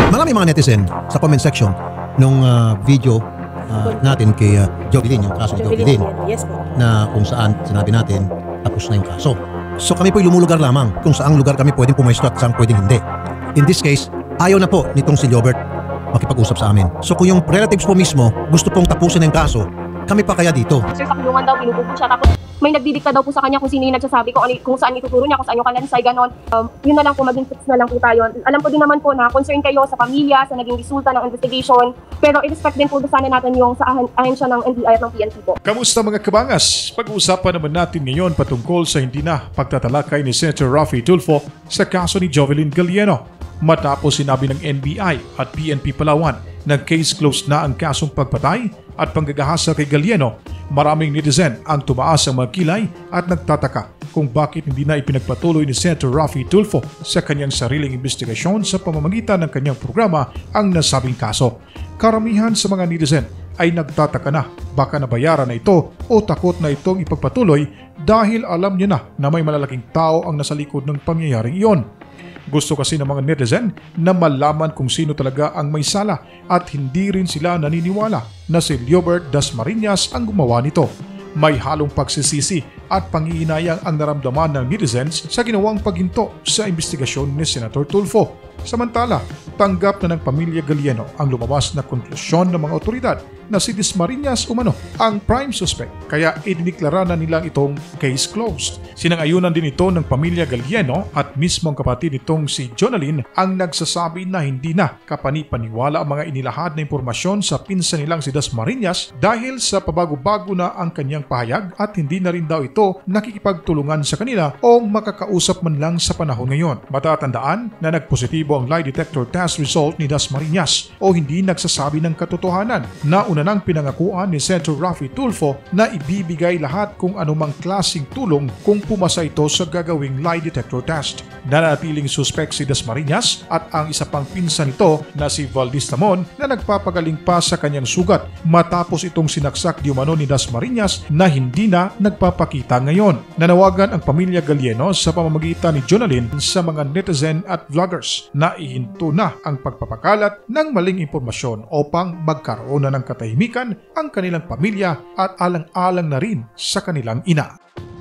Marami mga netizen sa comment section nung video natin kay Jovelyn, yung kaso ni Jovelyn, Yes po. na kung saan sinabi natin tapos na yung kaso. So kami po lumulugar lamang kung saang lugar kami pwedeng pumesto at saang pwedeng hindi. In this case, ayaw na po nitong si Liobert makipag-usap sa amin. So kung yung relatives po mismo gusto pong tapusin yung kaso, kami pa kaya dito? Sir, sa kulungan daw, pinupupo siya. Tapos may nagdidikta daw po sa kanya kung sino yung nagsasabi kung saan ituturo niya, kung saan yung kalansay, ganon. Yun na lang po, maging fix na lang po tayo. Alam ko din naman po na concern kayo sa pamilya, sa naging resulta ng investigation. Pero i-respect din po sana natin yung sa ahensya ng NBI at ng PNP po. Kamusta mga kabangas? Pag-uusapan naman natin ngayon patungkol sa hindi na pagtatalakay ni Senator Raffy Tulfo sa kaso ni Jovelyn Gallieno. Matapos sinabi ng NBI at PNP Palawan na case closed na ang kasong pagpatay at panggagahasa kay Gallieno, maraming netizen ang tumaas ang mga kilay at nagtataka kung bakit hindi na ipinagpatuloy ni Senator Raffy Tulfo sa kanyang sariling investigasyon sa pamamagitan ng kanyang programa ang nasabing kaso. Karamihan sa mga netizen ay nagtataka na baka nabayaran na ito o takot na itong ipagpatuloy dahil alam niya na may malalaking tao ang nasa likod ng pangyayaring iyon. Gusto kasi ng mga netizen na malaman kung sino talaga ang may sala at hindi rin sila naniniwala na si Liobert Dasmariñas ang gumawa nito. May halong pagsisisi at pangiinayang ang naramdaman ng netizens sa ginawang paghinto sa investigasyon ni Senator Tulfo. Samantala, tanggap na ng pamilya Gallieno ang lumabas na konklusyon ng mga otoridad na si Dasmariñas umano ang prime suspect, kaya idiniklara na nilang itong case closed. Sinang-ayunan din ito ng pamilya Gallieno at mismong kapatid nitong si Jonalyn ang nagsasabi na hindi na kapani-paniwala ang mga inilahad na impormasyon sa pinsan nilang si Dasmariñas dahil sa pabago-bago na ang kanyang pahayag at hindi na rin daw ito nakikipagtulungan sa kanila o makakausap man lang sa panahon ngayon. Matatandaan na nagpositibo ang lie detector test result ni Dasmariñas o hindi nagsasabi ng katotohanan na una nang pinangakuan ni Senator Raffy Tulfo na ibibigay lahat kung anumang klaseng tulong kung pumasa ito sa gagawing lie detector test. Nanatiling suspect si Dasmariñas at ang isa pang pinsan nito na si Valdez Tamon na nagpapagaling pa sa kanyang sugat matapos itong sinaksak di umano ni Dasmariñas na hindi na nagpapakita ngayon. Nanawagan ang pamilya Gallieno sa pamamagitan ni Jonalyn sa mga netizen at vloggers na ihinto na ang pagpapakalat ng maling impormasyon upang magkaroon na ng katahimikan ang kanilang pamilya at alang-alang na rin sa kanilang ina.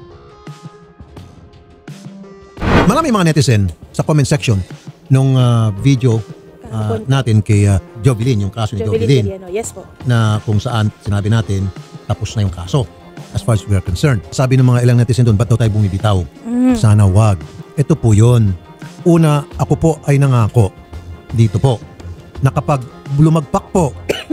Marami mga netizen sa comment section nung video natin kay Jovelyn, yung kaso ni Jovelyn, Yes po. na kung saan sinabi natin tapos na yung kaso as far as we are concerned. Sabi ng mga ilang netizen doon, ba't daw tayo bumibitaw? Sana wag. Ito po yun. Una, ako po ay nangako dito po na kapag lumagpak po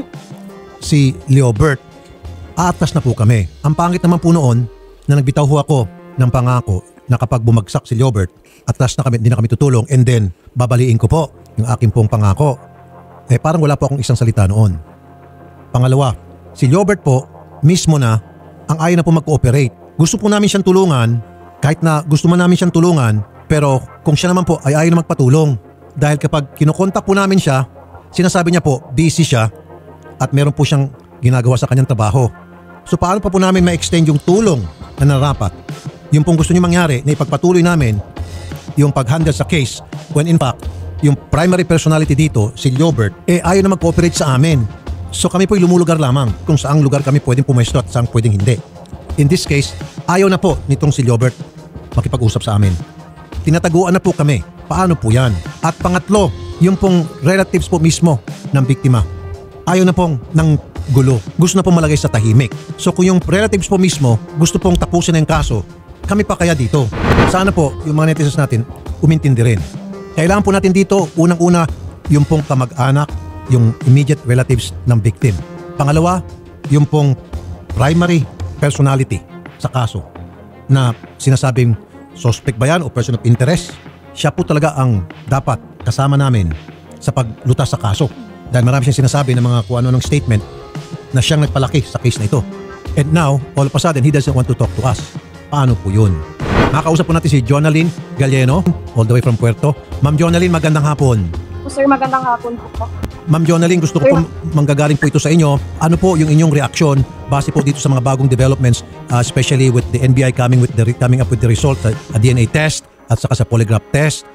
si Liobert, aatas na po kami. Ang pangit naman po noon na nagbitaw ho ako ng pangako na kapag bumagsak si Liobert, atras na kami, hindi na kami tutulong, and then babaliin ko po yung aking pong pangako. Parang wala po akong isang salita noon. Pangalawa, si Liobert po mismo na ang ayaw na po mag-cooperate. Gusto po namin siyang tulungan, kahit na gusto man namin siyang tulungan, pero kung siya naman po ay ayaw na magpatulong. Dahil kapag kinukontak po namin siya, sinasabi niya po busy siya at meron po siyang ginagawa sa kanyang trabaho. So paano pa po namin ma-extend yung tulong na narapat? Yung pong gusto niyo mangyari na ipagpatuloy namin yung pag-handle sa case when in fact yung primary personality dito, si Liobert, ayaw na mag-cooperate sa amin. So kami po lumulugar lamang kung saang lugar kami pwedeng pumesto at saang pwedeng hindi. In this case, ayaw na po nitong si Liobert makipag-usap sa amin. Tinataguan na po kami. Paano po yan? At pangatlo, yung pong relatives po mismo ng biktima. Ayaw na pong ng gulo. Gusto na pong malagay sa tahimik. So kung yung relatives po mismo gusto pong tapusin na yung kaso, kami pa kaya dito? Sana po yung mga netizens natin umintindi rin. Kailangan po natin dito, unang-una, yung pong kamag-anak, yung immediate relatives ng victim. Pangalawa, yung pong primary personality sa kaso na sinasabing suspect ba yan o person of interest. Siya po talaga ang dapat kasama namin sa paglutas sa kaso. Dahil marami siyang sinasabi ng mga kung ano ng statement na siyang nagpalaki sa case na ito. And now, all of a sudden, he doesn't want to talk to us. Paano po yun? Makakausap po natin si Jonalyn Gallieno, all the way from Puerto. Ma'am Jonalyn, magandang hapon. Sir, magandang hapon po. Ma'am Jonalyn, gusto ko po manggagaling po ito sa inyo. Ano po yung inyong reaksyon base po dito sa mga bagong developments, especially with the NBI coming up with the result, a DNA test at saka sa polygraph test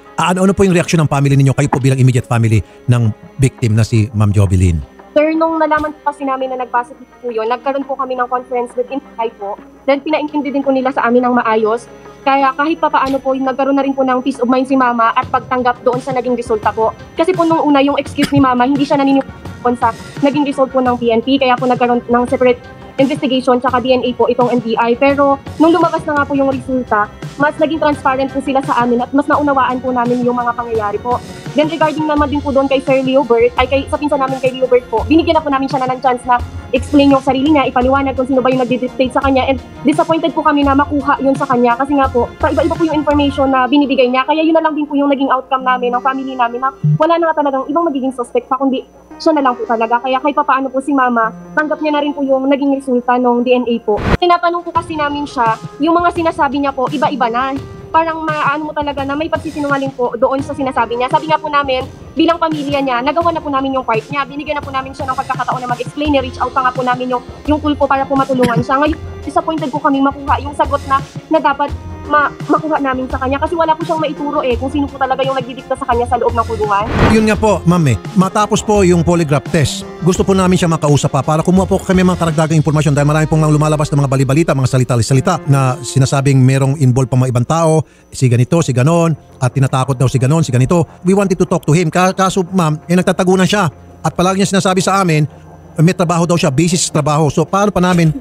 Ano po yung reaksyon ng family ninyo? Kayo po bilang immediate family ng victim na si Ma'am Jovelyn. Sir, nung nalaman po kasi namin na nag-positive po yun, nagkaroon po kami ng conference with NBI po. Then pinaintindi din po nila sa amin ng maayos. Kaya kahit pa paano po, nagkaroon na rin po ng peace of mind si Mama at pagtanggap doon sa naging resulta po. Kasi po nung una, yung excuse ni Mama, hindi siya naniniwala sa naging result po ng PNP. Kaya po nagkaroon ng separate investigation tsaka DNA po itong NBI. Pero nung lumabas na nga po yung resulta, mas naging transparent po sila sa amin at mas naunawaan po namin yung mga pangyayari po. Then regarding naman din po doon kay Sir Leobert, sa pinsan namin kay Leobert po, binigyan na po namin siya na ng chance na explain yung sarili niya, ipaliwanag kung sino ba yung nagdi-dictate sa kanya, and disappointed po kami na makuha yun sa kanya kasi nga po, iba-iba po yung information na binibigay niya, kaya yun na lang din po yung naging outcome namin, ng family namin, na wala na nga talagang ibang magiging suspect pa, kundi siya na lang po talaga. Kaya kahit paano po si Mama, tanggap niya na rin po yung naging resulta ng DNA po. Tinatanong po kasi namin siya, yung mga sinasabi niya po, iba-iba na. Parang maano mo talaga na may pagsisinungaling po doon sa sinasabi niya. Sabi nga po namin, bilang pamilya niya, nagawa na po namin yung part niya. Binigyan na po namin siya ng pagkakataon na mag-explain. Reach out pa nga po namin yung tool po para po matulungan siya. Ngayon, disappointed po kami makuha yung sagot na dapat makuha namin sa kanya kasi wala po siyang maituro kung sino po talaga yung nagdidikta sa kanya sa loob ng kulungan. Yun nga po, ma'am matapos po yung polygraph test, gusto po namin siya makausap pa para kumuha po kami mga karagdagang impormasyon dahil marami pong mga lumalabas na mga balibalita, mga salita na sinasabing merong involved pa mga ibang tao, si ganito, si ganon, at tinatakot daw si ganon, si ganito. We wanted to talk to him. Kaso ma'am, nagtatagunan siya at palagi niya sinasabi sa amin, may trabaho daw siya, busy sa trabaho. So paano pa namin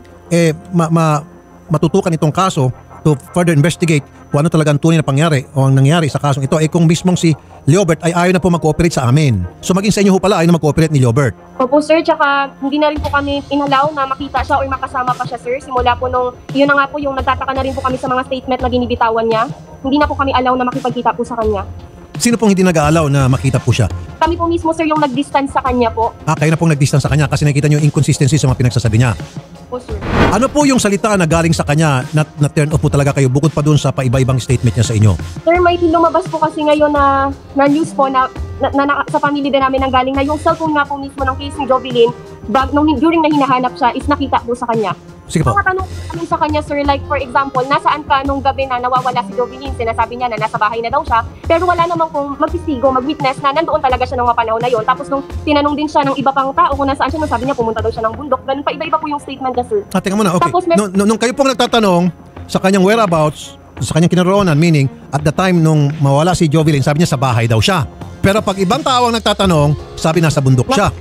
matutukan itong kaso to further investigate kung ano talaga ang tunay na pangyari o ang nangyari sa kasong ito kung mismong si Leobert ay ayaw na po mag-cooperate sa amin. So maging sa inyo ho pala ayaw na mag-cooperate ni Leobert. Opo sir, tsaka hindi na rin po kami inalaw na makita siya o makasama pa siya sir. Simula po nung, yun na nga po yung nagtataka na rin po kami sa mga statement na binibitawan niya. Hindi na po kami alaw na makipagkita po sa kanya. Sino pong hindi nag-aalaw na makita po siya? Kami po mismo sir yung nag-distance sa kanya po. Kayo na pong nag-distance sa kanya kasi nakikita niyo yung inconsistency sa mga pinagsasabi niya. Po sir. Ano po yung salita na galing sa kanya na turn off po talaga kayo bukod pa dun sa paiba-ibang statement niya sa inyo? Sir, may lumabas po kasi ngayon na news po na sa family din namin nang galing na yung cellphone nga po mismo ng case ni Jovelyn, during na hinahanap siya is nakita po sa kanya. Sige po. Mga tanong namin sa kanya sir, like for example, nasaan ka nung gabi na nawawala si Jovelyn? Sinasabi niya na nasa bahay na daw siya, pero wala namang kung magtestigo, mag-witness na nandoon talaga siya nung mga panahon na yon. Tapos nung tinanong din siya ng iba pang tao kung nasaan siya, nung sabi niya pumunta daw siya ng bundok. Ganun pa, iba-iba po yung statement niya sir. Tingnan mo na, okay. Tapos Nung kayo pong nagtatanong sa kanyang whereabouts, sa kanyang kinaroonan, meaning at the time nung mawala si Jovelyn, sabi niya sa bahay daw siya. Pero pag ibang tao ang nagtatanong, sabi nasa bundok siya.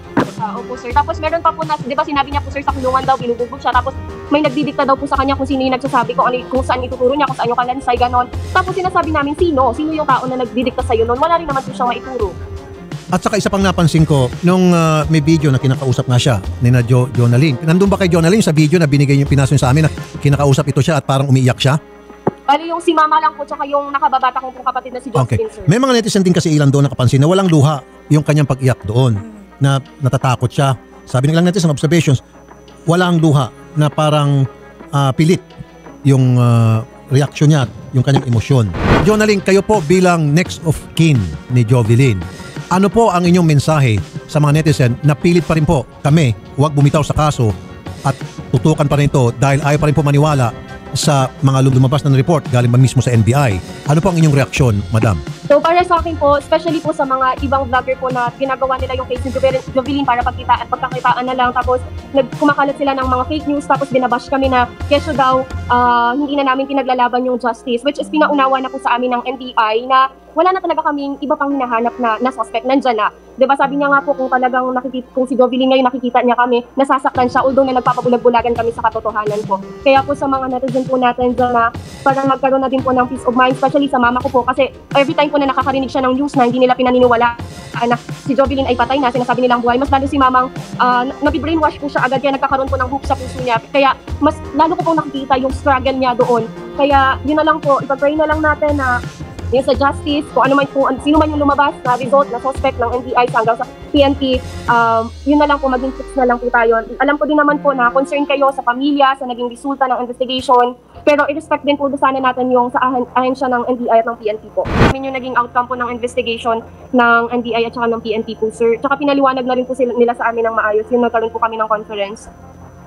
Opo sir. Tapos meron pa po na, di ba sinabi niya po sir sa kulungan daw, binubugbog siya. Tapos may nagdidikta daw po sa kanya kung sino yung nagsasabi, kung saan ituturo niya, kung saan yung kalansay, ganon. Tapos sinasabi namin sino yung tao na nagdidikta sa'yo noon. Wala rin naman po siyang maituro. At saka isa pang napansin ko, nung may video na kinakausap nga siya ni na Jonalyn. Nandun ba kay Jonalyn sa video na binigay yung pinaso sa amin na kinakausap ito siya at parang umiiyak siya? Bali yung si Mama lang po tsaka yung nakababata kong pong kapatid na si Jocelyn sir. May mga netizen din kasi ilan doon nakapansin na walang luha yung kanyang pag-iyak doon. Na natatakot siya. Sabi ng ilang netizen observations, walang luha na parang pilit yung reaksyon niya, yung kanyang emosyon. Jonalyn, kayo po bilang next of kin ni Jovelyn, ano po ang inyong mensahe sa mga netizen na pilit pa rin po kami, huwag bumitaw sa kaso at tutukan pa rin ito dahil ayaw pa rin po maniwala sa mga lumabas na report galing ba mismo sa NBI. Ano po ang inyong reaksyon, madam? So para sa akin po, especially po sa mga ibang vlogger po na ginagawa nila yung case ni Jovelyn para pagkakitaan na lang, tapos kumakalat sila ng mga fake news, tapos binabash kami na kesyo daw hindi na namin pinaglalaban yung justice, which is pinaunawa na po sa amin ng NBI na wala na talaga kaming iba pang hinahanap na suspect, nandyan na. Diba sabi niya nga po kung talagang kung si Jovelyn ngayon nakikita niya kami, nasasaktan siya, although na nagpapabulag-bulagan kami sa katotohanan po. Kaya po sa mga netizen po natin dyan na parang magkaroon na din po ng peace of mind, especially sa mama ko po, kasi every time po na nakakarinig siya ng news na hindi nila pinaniniwala na si Jovelyn ay patay na, sinasabi nilang buhay, mas lalo si mamang nabibrainwash po siya agad, kaya nagkakaroon po ng hope sa puso niya. Kaya mas lalo ko pong nakikita yung struggle niya doon. Kaya yun na lang po, ipag-pray na lang natin na yung sa justice, kung ano man, sino man yung lumabas na result na suspect ng NBI hanggang sa PNP, yun na lang po, maging fix na lang po tayo. Alam ko din naman po na concern kayo sa pamilya, sa naging resulta ng investigation, pero i-respect din po sana natin yung sa ahensya ng NBI at ng PNP po. Yung naging outcome po ng investigation ng NBI at saka ng PNP po, sir. Tsaka pinaliwanag na rin po nila sa amin ng maayos, yung nagkaroon po kami ng conference.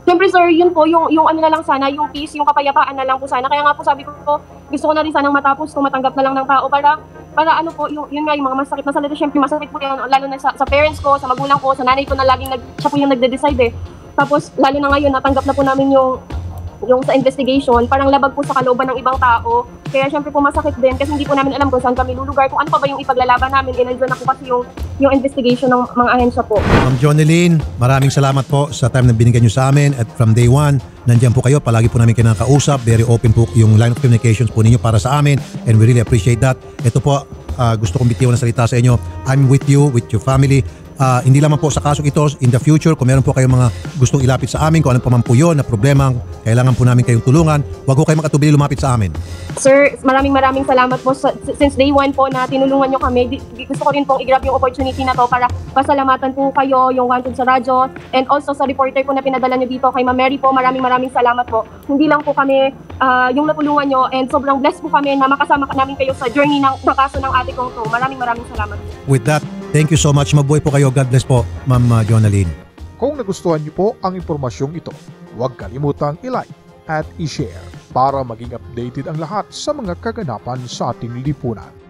Siyempre sir, yun po, yung ano na lang sana, yung peace, yung kapayapaan na lang po sana. Kaya nga po sabi ko, gusto ko na rin sanang matapos kung matanggap na lang ng tao para ano po, yun nga, yung mga masakit na salita, siyempre masakit po yan, lalo na sa parents ko, sa magulang ko, sa nanay ko na laging siya po yung nagde-decide eh. Tapos, lalo na ngayon, natanggap na po namin yung sa investigation, parang labag po sa kalooban ng ibang tao. Kaya syempre po masakit din kasi hindi po namin alam kung saan kami lulugar, kung ano pa ba yung ipaglalaban namin. Inandyan na po kasi yung investigation ng mga ahensya po. Ma'am Jonelyn, maraming salamat po sa time na binigyan nyo sa amin at from day one, nandiyan po kayo. Palagi po namin kayo nakakausap. Very open po yung line of communications po ninyo para sa amin and we really appreciate that. Ito po, gusto kong bitiwan ng salita sa inyo. I'm with you, with your family. Hindi lamang po sa kasong ito, in the future, kung meron po kayong mga gustong ilapit sa amin, kung anong pa man po yun na problema, kailangan po namin kayong tulungan, huwag po kayo makatubili lumapit sa amin. Sir, maraming salamat po since day one po na tinulungan nyo kami. Gusto ko rin pong i-grab yung opportunity na to para pasalamatan po kayo, yung Wanted sa radyo, and also sa reporter po na pinadala nyo dito kay Ma'am Mary po. Maraming salamat po. Hindi lang po kami yung natulungan nyo and sobrang blessed po kami na makasama namin kayo sa journey ng kaso ng ate kong to. Maraming salamat. With that, thank you so much. Mabuhay po kayo. God bless po, Ma'am Jonelyn. Kung nagustuhan niyo po ang impormasyong ito, huwag kalimutang i-like at i-share para maging updated ang lahat sa mga kaganapan sa ating lipunan.